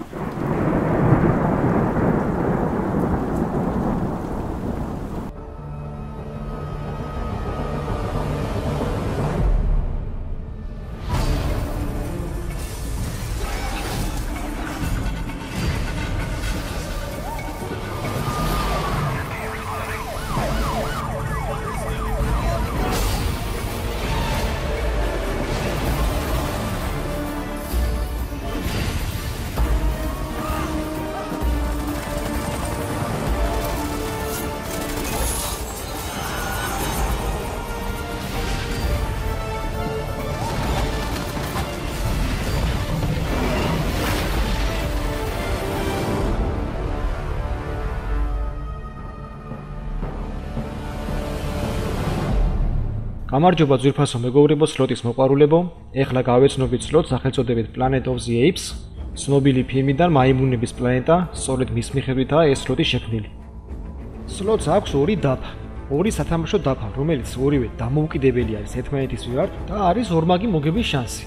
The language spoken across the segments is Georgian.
გამარჯობა ძვირფასო მეგობრებო, სლოტის მოყვარულებო. ეხლა გავეცნობთ სლოტს სახელწოდებით Planet of the Apes. ცნობილი ფილმიდან მაიმუნების პლანეტა, სწორედ მის მიხედვითაა ეს სლოტი შექმნილი. სლოტს აქვს ორი დაფა, ორი სათამაშო დაფა, რომელიც ორივე დამოუკიდებელი არის ერთმანეთის მიმართ და არის ორმაგი მოგების შანსი.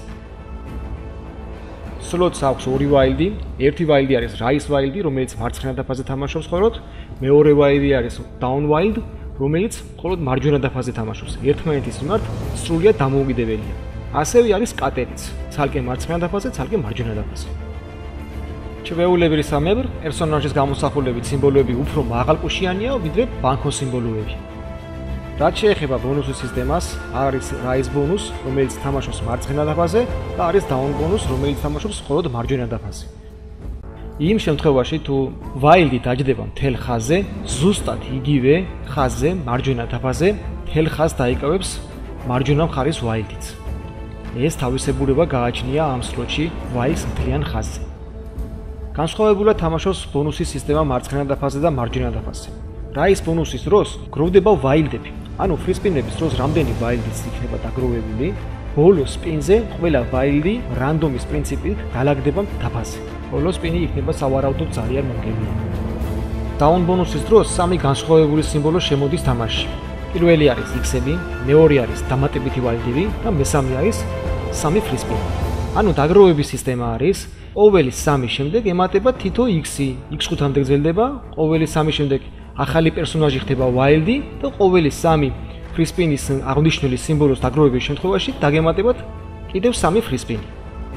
სლოტს აქვს ორი ვაილდი, ერთი ვაილდი არის Rise ვაილდი, რომელიც მარცხენა დაფაზე თამაშობს ხოლოდ, მეორე ვაილდი არის Down ვაილდი, რომელიც მხოლოდ მარჯვენა დაფაზე თამაშობს. ერთმანეთის მიმართ სრულიად დამოუკიდებელია. ასევე არის კატერიც, ცალკე მარცხენა დაფაზე, ცალკე მარჯვენა დაფაზე. ჩვეულებრივ სამებრ პერსონაჟის გამოსახულებით სიმბოლოები უფრო მაღალყუშიანია, ვიდრე ბანკო სიმბოლოები. რაც შეეხება ბონუსის სისტემას, არის Rise ბონუს, რომელიც თამაშობს მარცხენა დაფაზე და არის Down ბონუს, რომელიც თამაშობს მხოლოდ მარჯვენა დაფაზე. იმ შემთხვევაში თუ ვაილდი დაჯდება მთელ ხაზზე, ზუსტად იგივე ხაზზე, მარჯვენა დაფაზე, მთელ ხაზს დაიკავებს მარჯვენა მხარის ვაილდიც. ეს თავისებურება გააჩნია ამ სლოტში ვაილს მთლიან ხაზზე. განსხვავებულად თამაშობს ბონუსის სისტემა მარცხენა დაფაზე და მარჯვენა დაფაზე. Rise ბონუსის დროს გროვდება ვაილდები, ანუ ფრისპინების დროს რამდენი ვაილდიც იქნება დაგროვებული, ბოლო სპინზე ყველა ვაილდი რანდომის პრინციპით დალაგდება დაფაზე. ბოლო სპინი იქნება სავარაუდოდ ძალიან მომგებიანი. Down ბონუსის დროს სამი განსხვავებული სიმბოლო შემოდის თამაშში. პირველი არის X-ები, მეორე არის დამატებითი ვაილდები და მესამე არის სამი ფრისპინი. ანუ დაგროვების სისტემა არის ყოველი სამი შემდეგ ემატება თითო X-ი, X5-მდე გრძელდება, ყოველი სამი შემდეგ ახალი პერსონაჟი ხდება ვაილდი და ყოველი სამი ფრისპინის აღნიშნული სიმბოლოს დაგროვების შემთხვევაში დაგემატებათ კიდევ სამი ფრისპინი.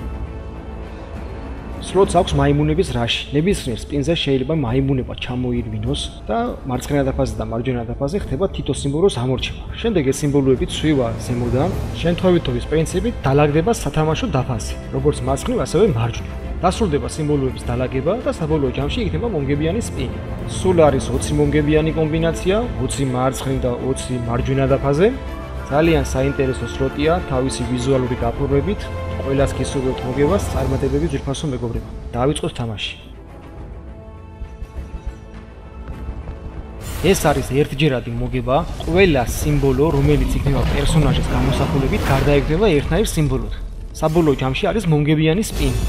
სლოტს აქვს მაიმუნების რაში. ნებისმიერ სპინზე შეიძლება მაიმუნება ჩამოირვინოს და მარცხენა დაფაზე და მარჯვენა დაფაზე ხდება თითო სიმბოლოს ამორჩევა. შემდეგ ეს სიმბოლოები ცვივა ზემოდან, შემთხვევითობის პრინციპით დალაგდება სათამაშო დაფაზე, როგორც მარცხნივ, ასევე მარჯვნივ. დასრულდება სიმბოლოების დალაგება და საბოლოო ჯამში იქნება მომგებიანი სპინი. სულ არის 20 მომგებიანი კომბინაცია, 20 მარცხნივ და 20 მარჯვენა დაფაზე. ძალიან საინტერესო სლოტია თავისი ვიზუალური გაფორმებით. ყველას გისურვებთ მოგებას, წარმატებები ძვირფასო მეგობრებო. დავიწყოთ თამაში. ეს არის ერთჯერადი მოგება, ყველა სიმბოლო, რომელიც იქნება პერსონაჟის გამოსახულებით, გარდაექნება ერთნაირ სიმბოლოდ. საბოლოო ჯამში არის მომგებიანი სპინი.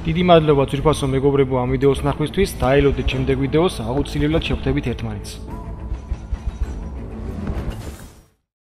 დიდი მადლობა ძვირფასო მეგობრებო ამ ვიდეოს ნახვისთვის. დაელოდეთ შემდეგ ვიდეოს, აუცილებლად შევხვდებით ერთმანეთს.